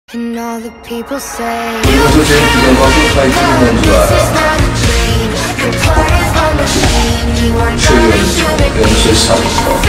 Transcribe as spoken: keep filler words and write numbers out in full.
And all the people say 그래서 제일 기대하고 파이팅인 줄 알아. 최근 연쇄 사건.